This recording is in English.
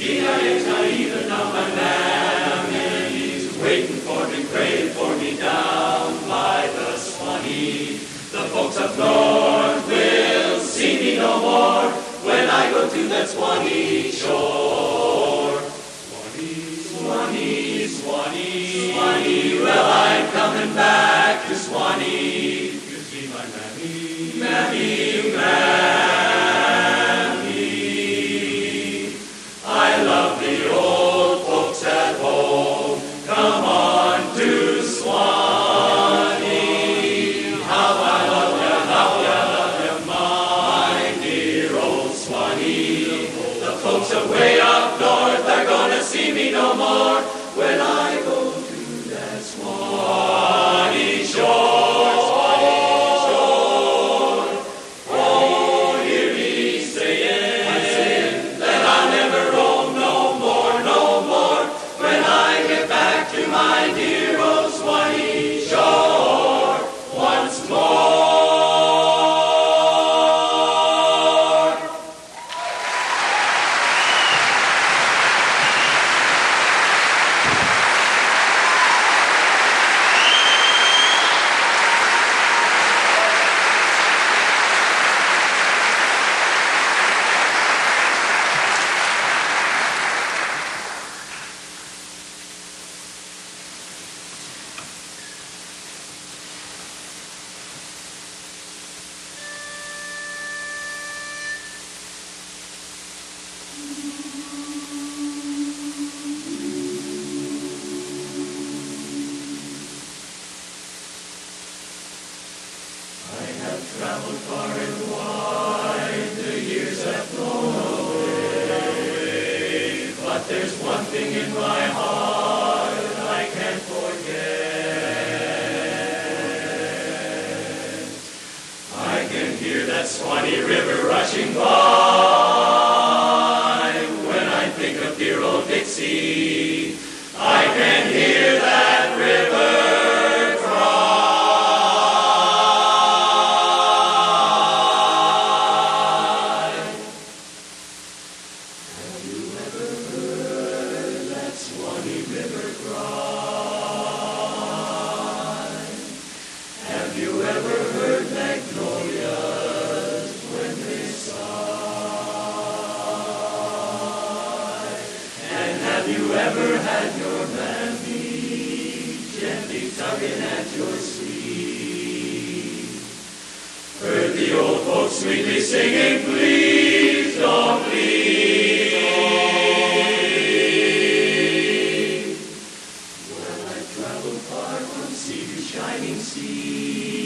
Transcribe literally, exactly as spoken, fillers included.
Even now my mammy's waiting for me, praying for me down by the Swanee. The folks up north will see me no more when I go to that Swanee shore. Swanee, Swanee, Swanee, Swanee, well I'm coming back to Swanee. You see my mammy, mammy, mammy. I love the old folks at home. Come on to Swanee. How I love ya, how I love ya, my dear old Swanee. The folks away up north are gonna see me no more when I go to that Swanee shore. My dear old Swanee shore once more. Traveled far and wide, the years have flown away, but there's one thing in my heart I can't forget. I can hear that Swanee River rushing by. When I think of dear old Dixie, I can hear that river Swanee River cry. Have you ever heard magnolias when they sigh? And have you ever had your mammy gently tugging at your sleeve? Heard the old folks sweetly singing, please don't leave. Far from sea to shining sea.